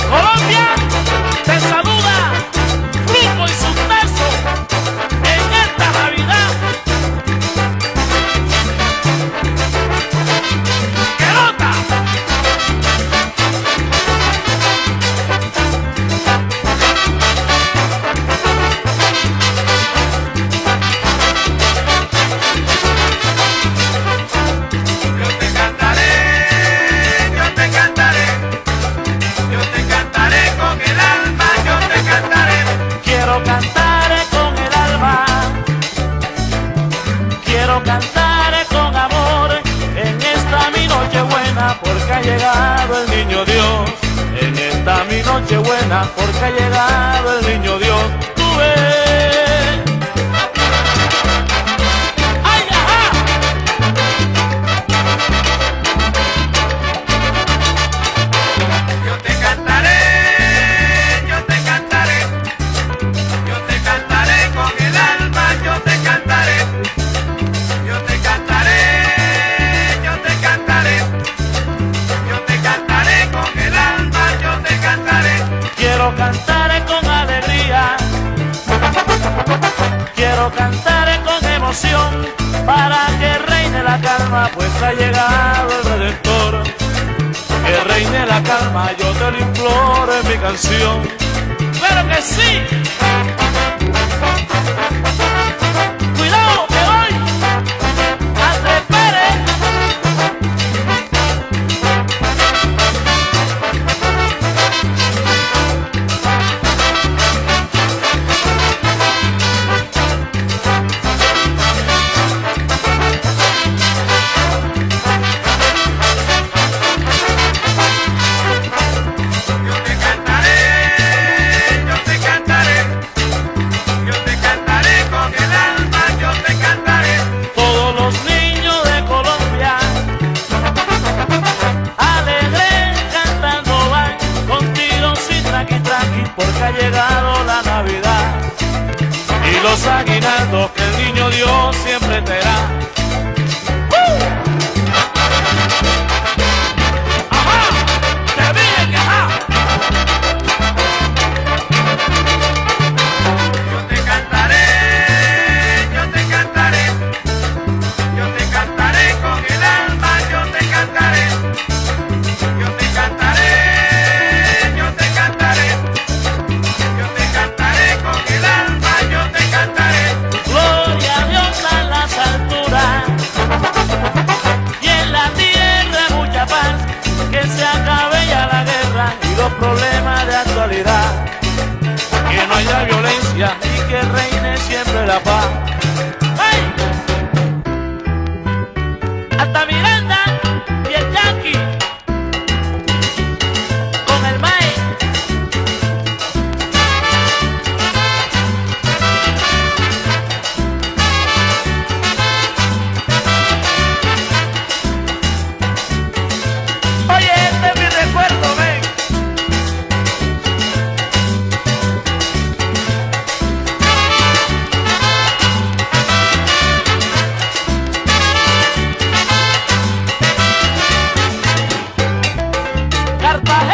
Colombia te saluda, Grupo y Subverso en esta Navidad. ¡Qué nota! Cantaré con amor en esta mi noche buena, porque ha llegado el niño Dios. En esta mi noche buena, porque ha llegado el niño Dios. Tú ves. ¡Ay, ajá! Yo te cantaré, yo te cantaré, yo te cantaré con el alma, yo te cantaré. Yo te cantaré, yo te cantaré, yo te cantaré con el alma, yo te cantaré. Quiero cantar con alegría, quiero cantar con emoción, para que reine la calma, pues ha llegado el Redentor. Que reine la calma, yo te lo imploro en mi canción. ¡Claro que sí! ¡Cuidado, que voy! ¡Andrés Pérez! Yo te cantaré, yo te cantaré, yo te cantaré con el alma, yo te cantaré. Todos los niños de Colombia alegres cantando van, con tiros y tranqui tranqui, porque ha llegado la Navidad y los aguinaldos que el niño Dios siempre te da. ¡Ajá! ¡Te dije que ajá! Yo te cantaré, yo te cantaré, yo te cantaré con el alma, yo te cantaré. Yo te cantaré, yo te cantaré, yo te cantaré con el alma, yo te cantaré. Gloria a Dios en las alturas y en la tierra mucha paz, que se acabe ya la guerra y los problemas de actualidad, que no haya violencia y que reine siempre la paz. ¡Hey! Hasta Miranda y el Yankee con el Mae. Oye, este es mi recuerdo, ven. Cartagena.